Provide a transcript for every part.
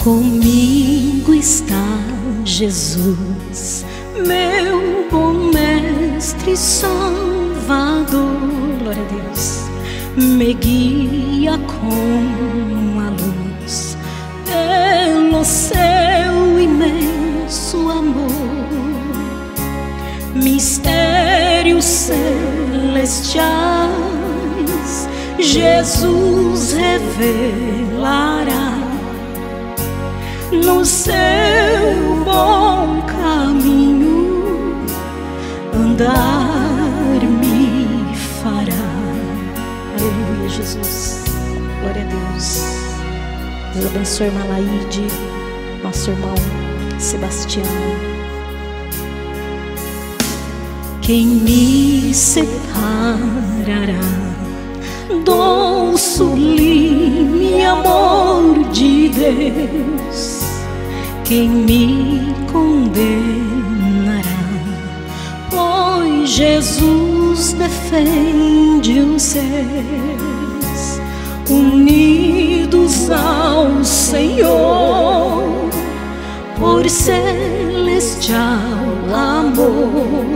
Comigo está Jesus, meu bom mestre salvador. Glória a Deus. Me guia com a luz pelo seu imenso amor. Mistérios celestiais Jesus revelará. No seu bom caminho andar me fará. Aleluia, Jesus. Glória a Deus. Deus abençoe irmã Laide, nosso irmão Sebastião. Quem me separará do sublime amor de Deus? Quem me condenará? Pois Jesus defende os seus, unidos ao Senhor, por celestial amor.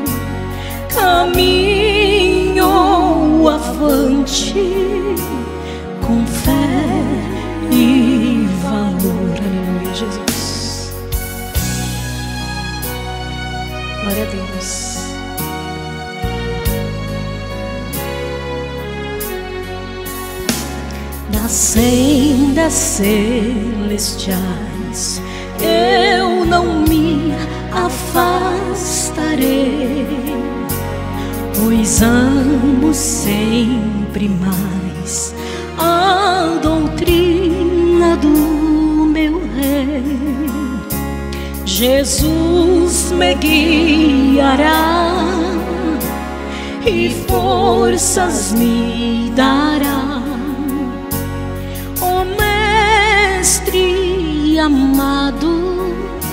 Caminho avante com fé e valor. Aleluia, Jesus. Glória a Deus. Das sendas celestiais eu não me afastarei, pois amo sempre mais a doutrina do meu Rei. Jesus me guiará e forças me dará. Ó Mestre amado,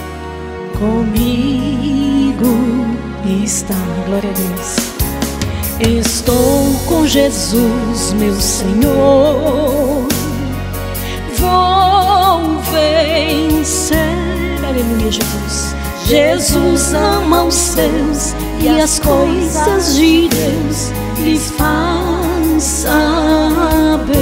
comigo está. Glória a Deus. Estou com Jesus, meu Senhor, vou vencer. Aleluia, Jesus. Jesus ama os seus e as coisas de Deus lhe faz saber.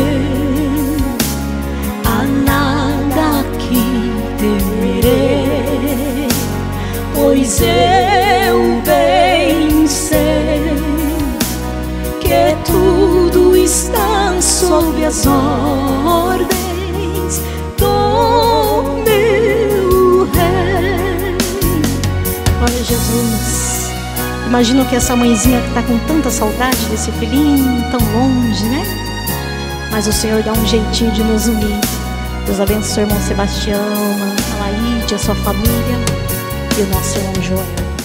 A nada que temerei, pois eu bem sei que tudo está sob as ordens do meu Rei. Olha, Jesus, imagino que essa mãezinha que está com tanta saudade desse filhinho tão longe, né? Mas o Senhor dá um jeitinho de nos unir. Deus abençoe o irmão Sebastião, a Laide, a sua família e o nosso irmão Joel.